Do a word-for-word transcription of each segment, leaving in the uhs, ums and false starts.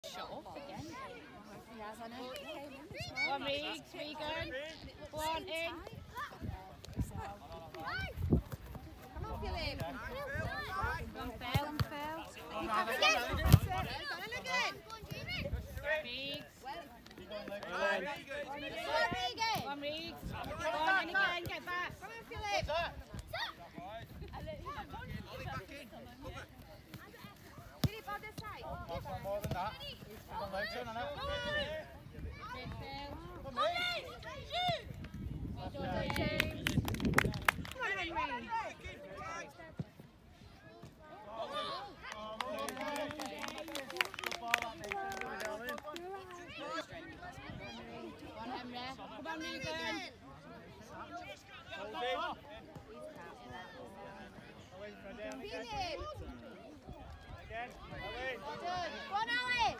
Go on, Reed, Regan. Go on, in. Come on, Philip. Go on, Phil. Go on, again. Reed. Go on, Regan. Go on, Reed. Go on, in again, get back. Come on, Philip. Philip, other side. More than that. Come on, Luke, turn on it. Come on, James. Come on, Henry. Come on, Henry. Come on, Regan. Philip. Again. Away. Well done. Go on, Alex.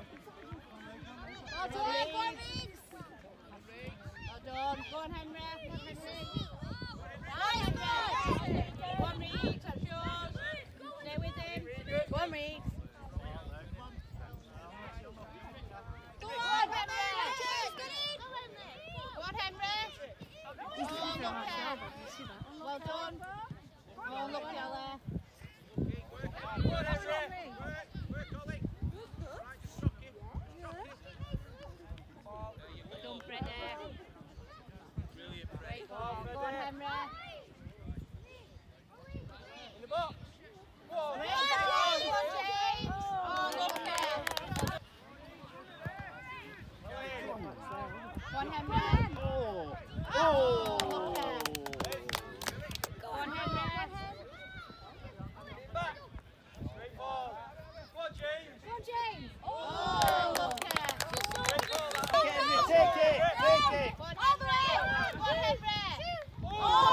Well done. Go on, Riggs. Well done. Go on, Henry. Come on, Henry. Nice, Go on, Reed. That's yours. Stay with him. Go on, Reed. Go on, Henry. Cheers, goody. Go on, Henry. Oh, look there. Well done. Oh, look, Ella. Work, work, Ollie. Right, just shock it. Shock it. Well done, Freddie. Brilliant, Great ball. Go on, Henry. In the box. Whoa, Go on, James. Oh, look there. Go on, Henry. Oh. Oh, look there. Go on, Henry. Back. Straight ball. Go on, James. Go on, James. Oh, look there. Straight ball. Take it, take it, take it. Go on, Henry. Go on, Henry. Oh.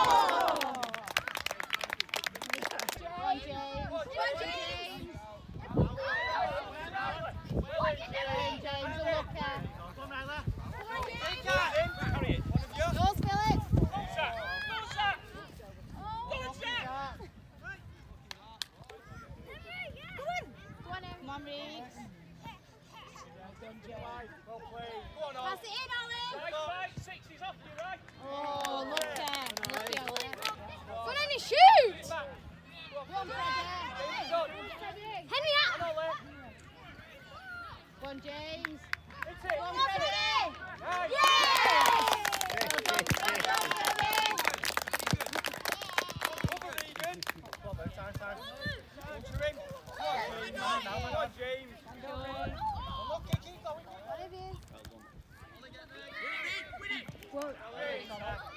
Go on, James. Go on, James. James, James, a look there. Go on, Nyla. Come on, James. Carry it. One of you. Yours, Philip. Shot. Go, shot. Go, shot. Come on. Go on, Em. Come on, Reed. Well done, James. Well played. Go on, Pass it in, Ollie. Right, five, six, he's off you, right? Oh, look there. Look there. Go on, Henry, shoot. Back. Go on, Freddie. Go. Henry, out. Come on, Lee. Go on, James. Hit Go it. on, Freddie. Right. Yes. Well done, Freddie. Cover, Regan. Come on, time, time. Enter him. Come on, James. Come on, James. Look, keep going, keep going. Well, Go on, Reed.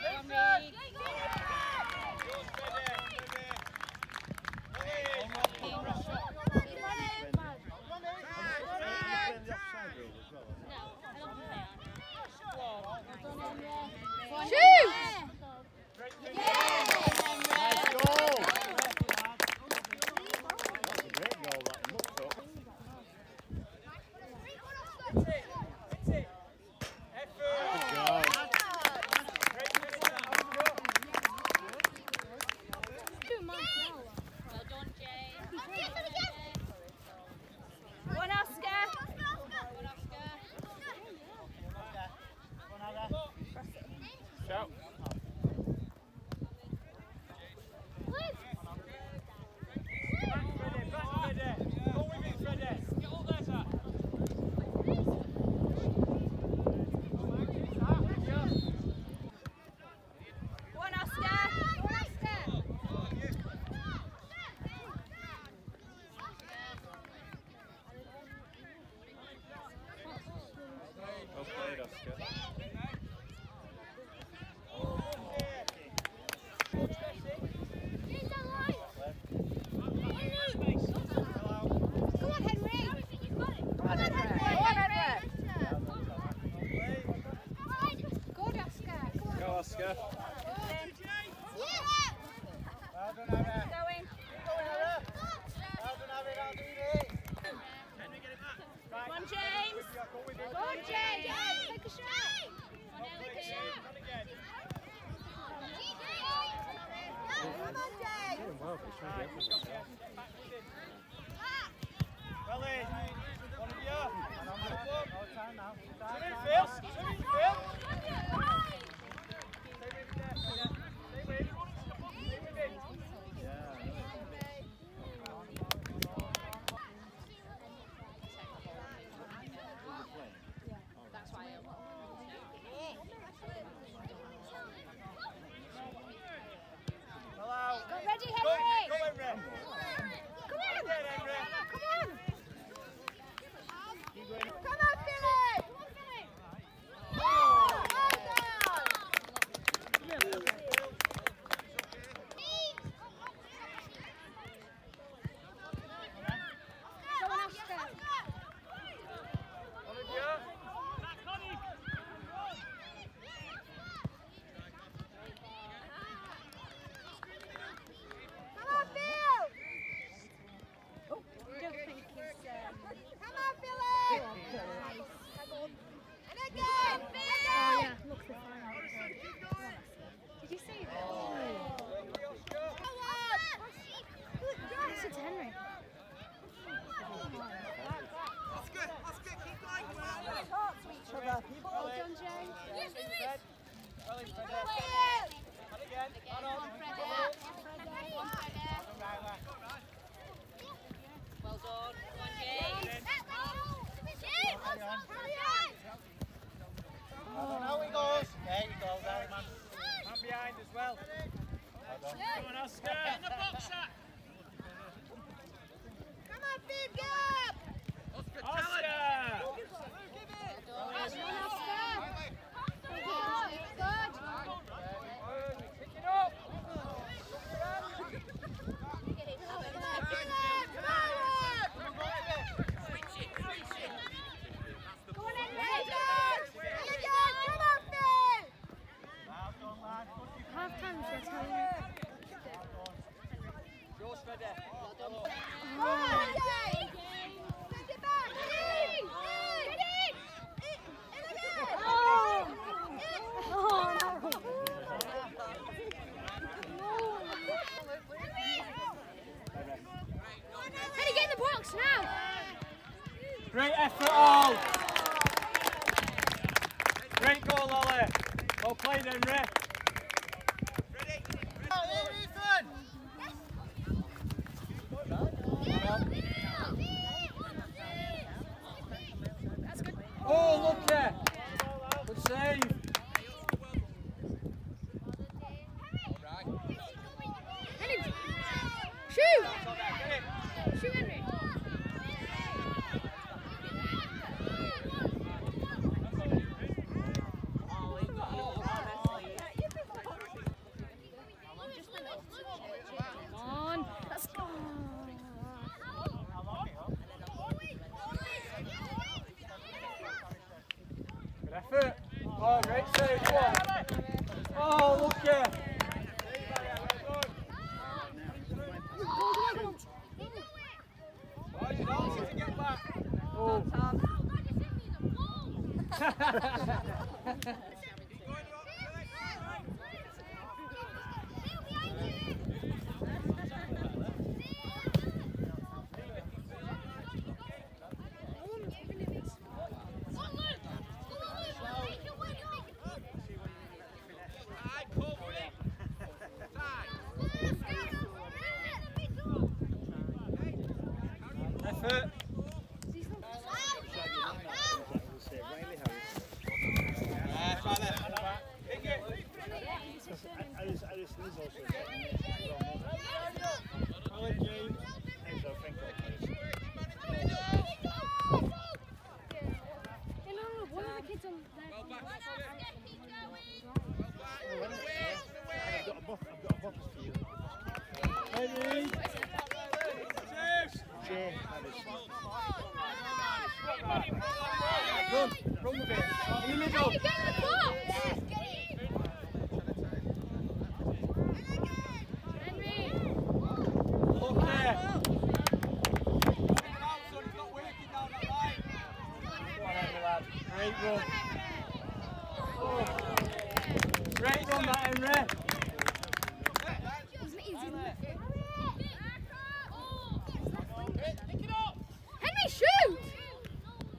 shoot. Nice goal. Great goal, that looked up. Hit it, hit it. Effort. Good goal. Great finish, that was good. Well done, James. Go on, Oscar. Go on, Oscar. Shout. Back, Freddie, back, Freddie. Go with it, Freddie. Get up there, sir. Go on, Oscar. Go on, Oscar. Well played, Oscar. Come on, Henry. Come on, Henry. Go on, Henry. Good, Oscar. Come on. Go, Oscar. Yeah. Well done, Harry. Going. Keep going, Harry. Well done, Harry. That'll do it. Henry, get it back. Right. Come on, James. Go with it. Go on, James. Take a shot. Not playing, James. Not again. Come on, James. Right, he's got it. Back with it. Well in. One of you. Ready, Henry! Come on! Come on! Come on, Philip! Oh, well done! Someone else go. Great effort all. Great goal, Ollie. Well played, Henry. Ready? Oh, Ethan! That's good. Oh, Lucky. Good save. Henry! Shoot! Shoot, Henry! Oh, great save, go on. Oh, Lucky. Oh, you don't need to get back. Oh. Effort. Run, run with it. In the middle. Hey, get in the box! Henry! Okay. Great run. Oh. Great run, that Henry. Wasn't easy, Henry, shoot!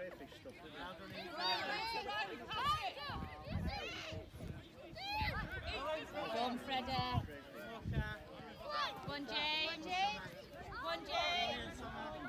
crayfish stuff. Go on, Freddy. Go on, James. Go on, James.